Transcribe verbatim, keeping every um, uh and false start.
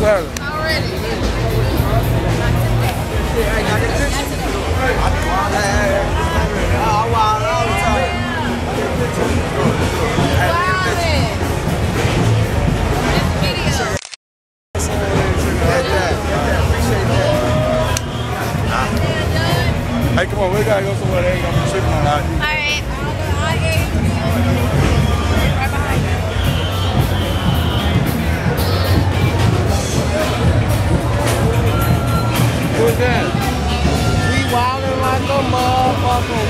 Already. Hey, come on, we gotta go somewhere they ain't gonna be tripping on I D. All right, I'll go I D. Right behind you. Who's that? We wildin' like a motherfucker.